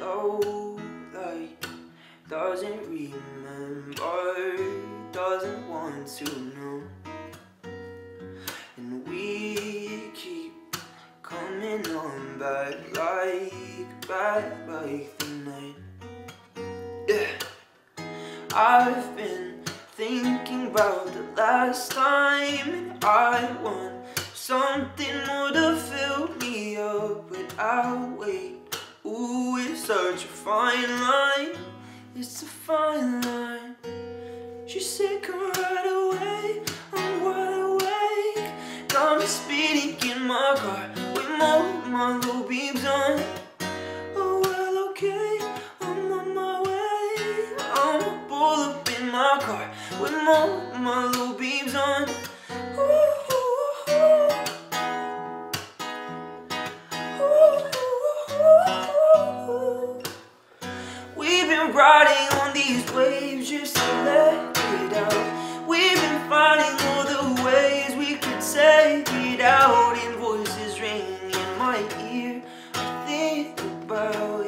so like doesn't remember, doesn't want to know, and we keep coming on back like the night. Yeah, I've been thinking about the last time I want something more to fill me up, but I'll wait. Ooh, it's such a fine line, it's a fine line. She said come right away, I'm wide awake. Got me speeding in my car with my low beams on. Oh well, okay, I'm on my way. I'ma pull up in my car with my low beams on. We've been riding on these waves just to let it out. We've been finding all the ways we could take it out, and voices ringing in my ear. I think about,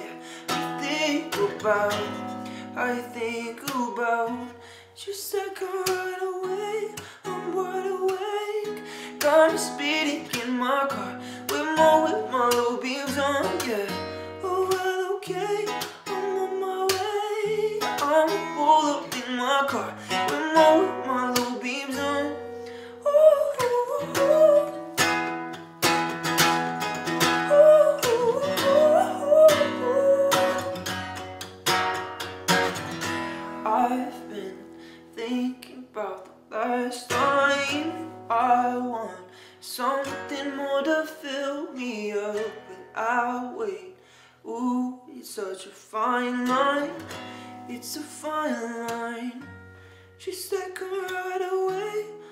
I think about. Just like come right away, I'm wide awake. Got me speeding in my car with my low beams on, yeah. Oh well, okay, I'm on my way. I'ma pull up in my car with my low beams on. I've been thinking about the last time I want something more to fill me up, but I'll wait. Ooh, it's such a fine line, it's a fine line. She said come right away,